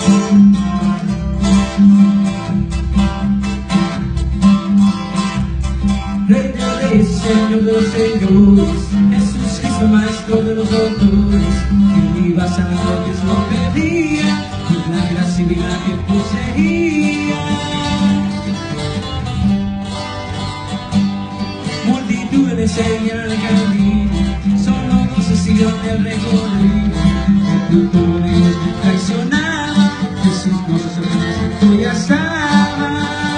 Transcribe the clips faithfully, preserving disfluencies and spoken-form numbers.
Rey de reyes, Señor de los señores, Jesús Cristo, Maestro de los doctores, que iba sanando que es lo pedía, y la gracia divina que poseía. Multitudes le enseñan el camino, solo doce siguieron el recorrido. El fruto de Dios me traicionaba, Jesús no se ya estaba.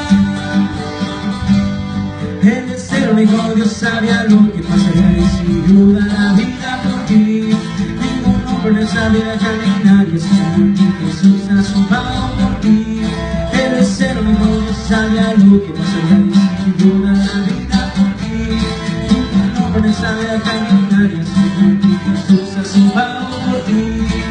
El deseo de Dios sabía lo que pasaría si yo da la vida por ti. Ningún hombre sabía caminar y Señor que Jesús ha sufrido por ti. El deseo de Dios sabía lo que pasaría si yo da la vida por ti. Ningún hombre sabía caminar y Señor que Jesús ha sufrido por ti.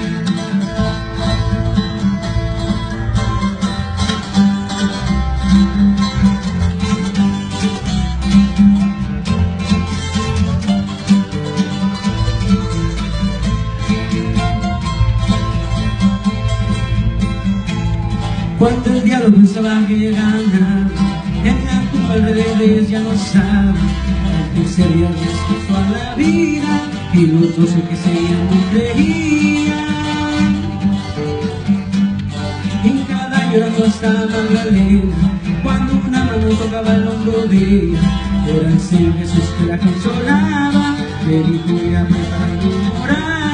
Cuando el diablo pensaba que llegaba en la tumba el rey de reyes ya no sabe que sería el respeto a la vida y los doce que seguían no creían. En cada año llorando estaba Magdalena cuando una mano tocaba el hombro de ella. Era el Señor Jesús que la consolaba, le dijo ya prepara tu morada.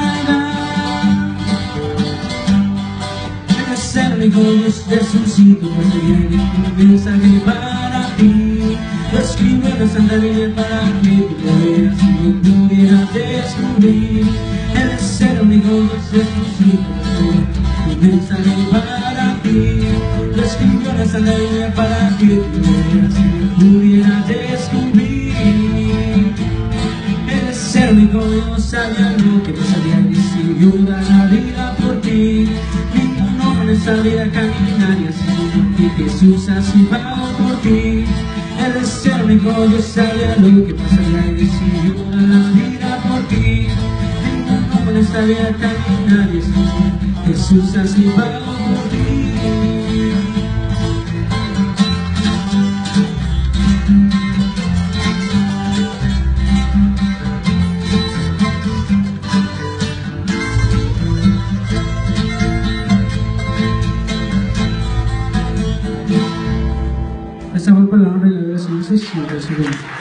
El único Dios resucitó, pues viene un mensaje para ti. Lo escribo en la Santa Biblia para que tú lo veas y lo pudieras descubrir. Él es el único Dios resucitó, pues un mensaje para ti. Lo escribo en la Santa Biblia para que tú lo veas y lo pudieras descubrir. Él es el único Dios, sabía lo que pasaría y decidió dar la vida por ti. Sabía caminar y así que Jesús ha sufrido por ti. Él es el único Dios, sabía lo que pasaría y decidió dar la vida por ti. Ningún hombre sabía caminar y así Jesús ha sufrido por ti. Esta fue por la honra y la gloria de Jesús y